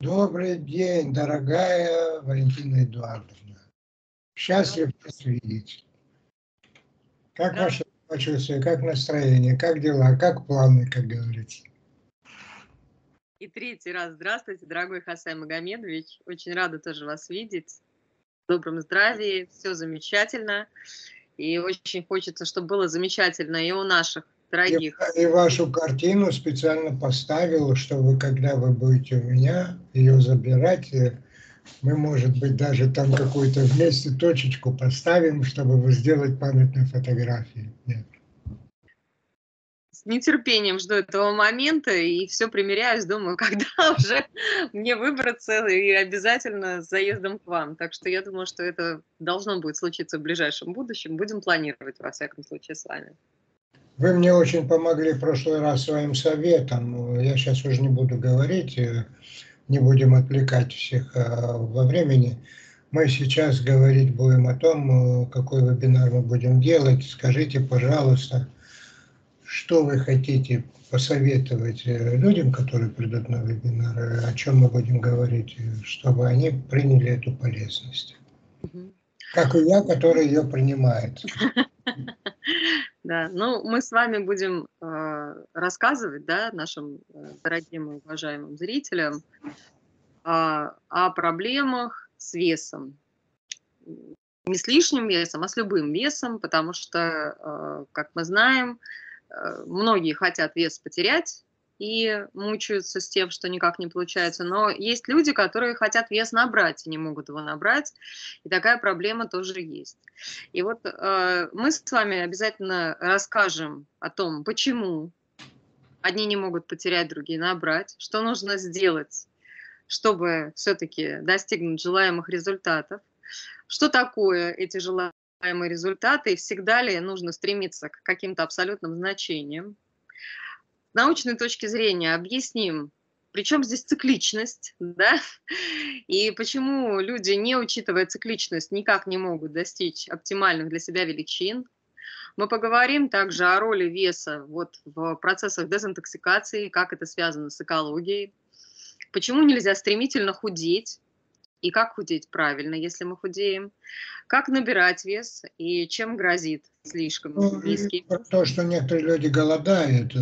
Добрый день, дорогая Валентина Эдуардовна. Счастлив вас видеть. Как ваше самочувствие, как настроение, как дела, как планы, как говорится? И третий раз здравствуйте, дорогой Хасай Магомедович. Очень рада тоже вас видеть. В добром здравии, все замечательно. И очень хочется, чтобы было замечательно и у наших дорогих. И вашу картину специально поставил, чтобы когда вы будете у меня ее забирать, мы, может быть, даже там какую-то вместе точечку поставим, чтобы сделать памятную фотографию. Нет. С нетерпением жду этого момента и все примеряюсь, думаю, когда уже мне выбраться и обязательно с заездом к вам. Так что я думаю, что это должно будет случиться в ближайшем будущем. Будем планировать, во всяком случае, с вами. Вы мне очень помогли в прошлый раз своим советом. Я сейчас уже не буду говорить, не будем отвлекать всех во времени. Мы сейчас говорить будем о том, какой вебинар мы будем делать. Скажите, пожалуйста, что вы хотите посоветовать людям, которые придут на вебинар, о чем мы будем говорить, чтобы они приняли эту полезность. Как и я, который ее принимает. Да, ну мы с вами будем рассказывать, да, нашим дорогим и уважаемым зрителям о проблемах с весом. Не с лишним весом, а с любым весом, потому что, как мы знаем, многие хотят вес потерять и мучаются с тем, что никак не получается. Но есть люди, которые хотят вес набрать и не могут его набрать. И такая проблема тоже есть. И вот мы с вами обязательно расскажем о том, почему одни не могут потерять, другие набрать, что нужно сделать, чтобы все-таки достигнуть желаемых результатов, что такое эти желаемые результаты и всегда ли нужно стремиться к каким-то абсолютным значениям. С научной точки зрения объясним, причем здесь цикличность, да, и почему люди, не учитывая цикличность, никак не могут достичь оптимальных для себя величин. Мы поговорим также о роли веса вот в процессах дезинтоксикации, как это связано с экологией, почему нельзя стремительно худеть и как худеть правильно, если мы худеем, как набирать вес и чем грозит слишком низкий. Про то, что некоторые люди голодают,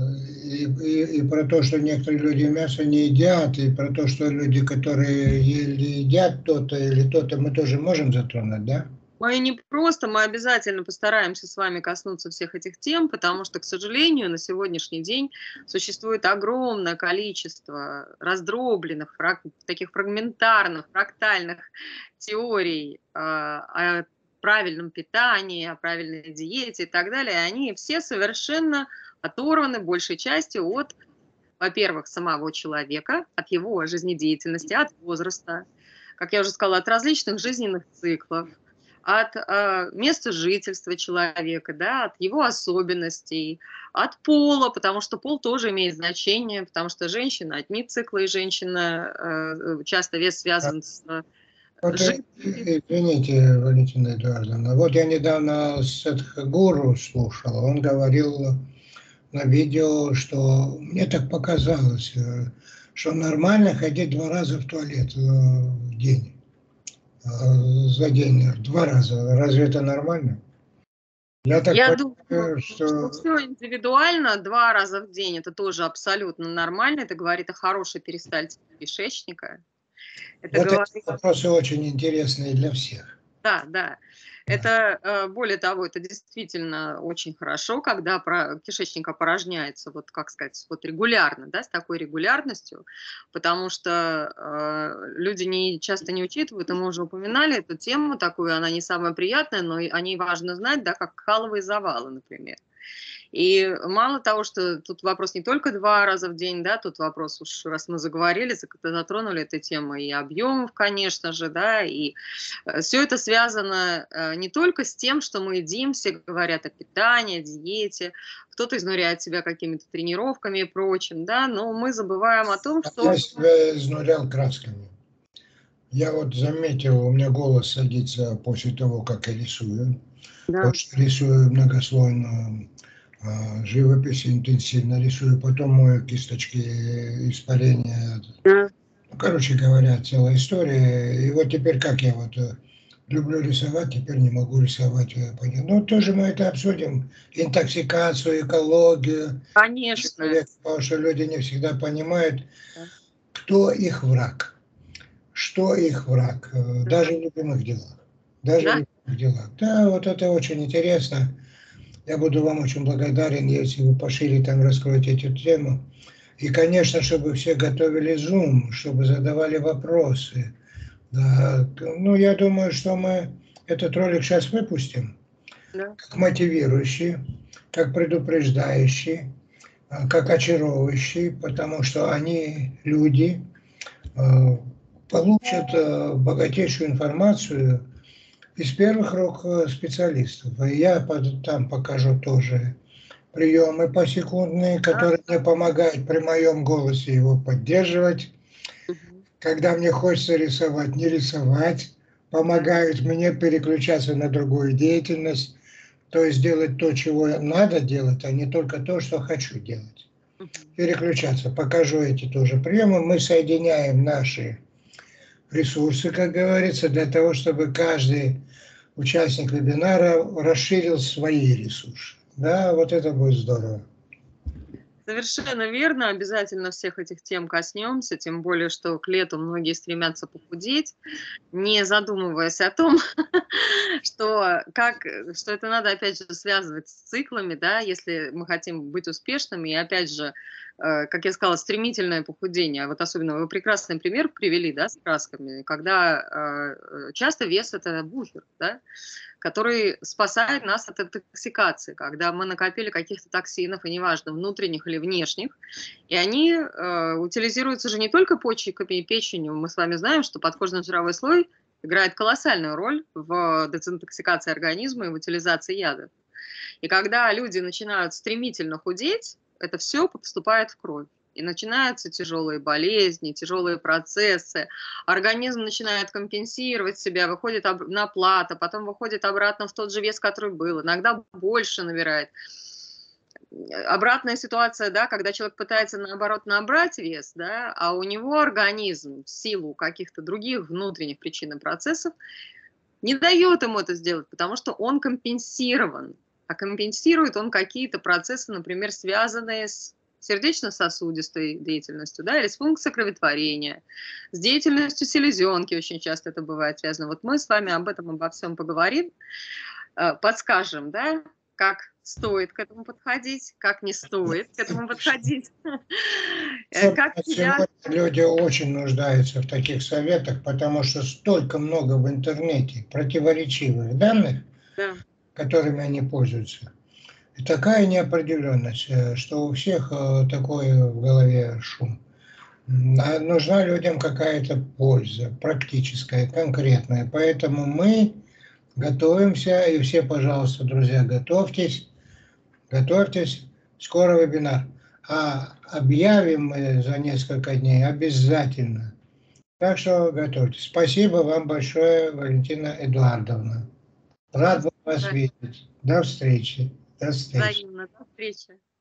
и про то, что некоторые люди мясо не едят, и про то, что люди, которые едят то-то или то-то, мы тоже можем затронуть, да? Мы не просто, мы обязательно постараемся с вами коснуться всех этих тем, потому что, к сожалению, на сегодняшний день существует огромное количество раздробленных, таких фрагментарных, фрактальных теорий о правильном питании, о правильной диете и так далее. Они все совершенно оторваны большей частью от, во-первых, самого человека, от его жизнедеятельности, от возраста, как я уже сказала, от различных жизненных циклов, от места жительства человека, да, от его особенностей, от пола, потому что пол тоже имеет значение, потому что женщина, одни циклы, и женщина, часто вес связан с Вот, извините, Валентина Эдуардовна, вот я недавно Садхгуру слушал, он говорил на видео, что мне так показалось, что нормально ходить 2 раза в туалет в день. За день 2 раза. Разве это нормально? Я думаю, что все индивидуально, 2 раза в день это тоже абсолютно нормально. Это говорит о хорошей перистальтике кишечника. Это вопросы очень интересные для всех. Да, да. Это, более того, это действительно очень хорошо, когда кишечник опорожняется, вот как сказать, вот регулярно, да, с такой регулярностью, потому что люди часто не учитывают, и мы уже упоминали эту тему такую, она не самая приятная, но о ней важно знать, да, как каловые завалы, например. И мало того, что тут вопрос не только 2 раза в день, да, тут вопрос, уж раз мы заговорили, затронули эту тему, и объемов, конечно же, да, и все это связано не только с тем, что мы едим, все говорят о питании, о диете, кто-то изнуряет себя какими-то тренировками и прочим, да, но мы забываем о том, что... Я себя изнурял красками. Я вот заметил, у меня голос садится после того, как я рисую. Да. Вот рисую многослойную живопись, интенсивно рисую, потом мою кисточки испарения, короче говоря, целая история. И вот теперь как я вот люблю рисовать, теперь не могу рисовать. Ну, тоже мы это обсудим. Интоксикацию, экологию Конечно. человека, потому что люди не всегда понимают, Да. кто их враг. Что их враг. Даже в любимых делах. Даже в Да? любимых делах. Да, вот это очень интересно. Я буду вам очень благодарен, если вы пошире там раскроете эту тему. И, конечно, чтобы все готовили Zoom, чтобы задавали вопросы. Да, ну, я думаю, что мы этот ролик сейчас выпустим, Да. как мотивирующий, как предупреждающий, как очаровывающий, потому что они, люди, получат богатейшую информацию из первых рук специалистов. И я там покажу тоже приемы посекундные, которые мне помогают при моем голосе его поддерживать. Мгм. Когда мне хочется рисовать, не рисовать, помогают мне переключаться на другую деятельность, то есть делать то, чего надо делать, а не только то, что хочу делать. Мгм. Переключаться. Покажу эти тоже приемы. Мы соединяем наши ресурсы, как говорится, для того, чтобы каждый участник вебинара расширил свои ресурсы. Да, вот это будет здорово. Совершенно верно, обязательно всех этих тем коснемся, тем более, что к лету многие стремятся похудеть, не задумываясь о том, что это надо, опять же, связывать с циклами, да, если мы хотим быть успешными. И опять же, как я сказала, стремительное похудение. Вот особенно вы прекрасный пример привели, да, с красками, когда часто вес – это буфер, да, который спасает нас от интоксикации, когда мы накопили каких-то токсинов, и неважно, внутренних или внешних, и они утилизируются же не только почками и печенью. Мы с вами знаем, что подкожно-жировой слой играет колоссальную роль в дезинтоксикации организма и в утилизации ядов. И когда люди начинают стремительно худеть, это все поступает в кровь. И начинаются тяжелые болезни, тяжелые процессы. Организм начинает компенсировать себя, выходит на плато, потом выходит обратно в тот же вес, который был. Иногда больше набирает. Обратная ситуация, да, когда человек пытается, наоборот, набрать вес, да, а у него организм в силу каких-то других внутренних причин и процессов не дает ему это сделать, потому что он компенсирован. А компенсирует он какие-то процессы, например, связанные с сердечно-сосудистой деятельностью, да, или с функцией кроветворения, с деятельностью селезенки, очень часто это бывает связано. Вот мы с вами об этом, обо всем поговорим, подскажем, да, как стоит к этому подходить, как не стоит к этому подходить, как себя... Сегодня люди очень нуждаются в таких советах, потому что столько много в интернете противоречивых данных, Да. которыми они пользуются. И такая неопределенность, что у всех такой в голове шум. А нужна людям какая-то польза, практическая, конкретная. Поэтому мы готовимся, и все, пожалуйста, друзья, готовьтесь, скоро вебинар. А объявим мы за несколько дней обязательно. Так что готовьтесь. Спасибо вам большое, Валентина Эдуардовна. Рад вас видеть. До встречи. До встречи. Взаимно. До встречи.